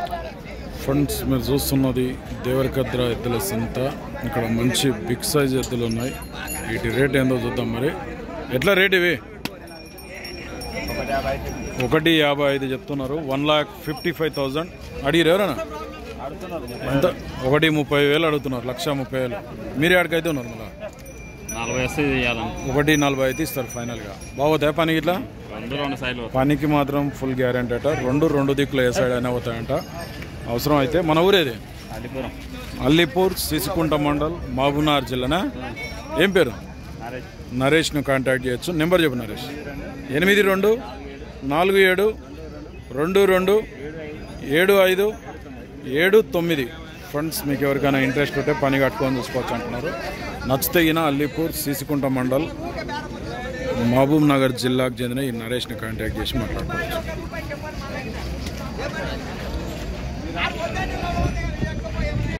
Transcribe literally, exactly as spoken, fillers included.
Friends మీరు చూస్తున్నది దేవరకద్ర ఎద్దుల సంత. ఇక్కడ మంచి బిగ్ సైజ్ ఎద్దులు ఉన్నాయి. వీటి రేట్ ఏందో చూద్దాం. మరి ఎట్లా రేట్ ఇవి? ఒకటి యాభై ఐదు చెప్తున్నారు. One lakh fifty five thousand అడిగిరు ఎవరన్నా? ఎంత? ఒకటి ముప్పై వేలు అడుగుతున్నారు. లక్ష ముప్పై వేలు. మీరే ఆడికైతే ఉన్నారు. మళ్ళీ నలభై వస్తే ఒకటి నలభై అయితే ఇస్తారు ఫైనల్గా. బాగుతాయి పనికి ఇట్లా? పనికి మాత్రం ఫుల్ గ్యారెంటీ అట. రెండు రెండు దిక్కులు ఏ సైడ్ అయినా అవుతాయంట. అవసరం అయితే మన ఊరేది అల్లిపురం, అల్లిపూర్, సిసికుంట మండల్, మహబూబ్నగర్ జిల్లానా? ఏం పేరు? నరేష్ను కాంటాక్ట్ చేయొచ్చు. నెంబర్ చెప్పు నరేష్. ఎనిమిది రెండు నాలుగు ఏడు రెండు రెండు ఏడు ఐదు ఏడు తొమ్మిది. ఫ్రెండ్స్ మీకు ఎవరికైనా ఇంట్రెస్ట్ ఉంటే పని కట్టుకొని చూసుకోవచ్చు అంటున్నారు. నచ్చితే ఈయన అల్లిపూర్, సిసికుంట మండల్, మహబూబ్ నగర్ జిల్లాకు చెందిన ఈ నరేష్ని కాంటాక్ట్ చేసి మాట్లాడుకోవచ్చు.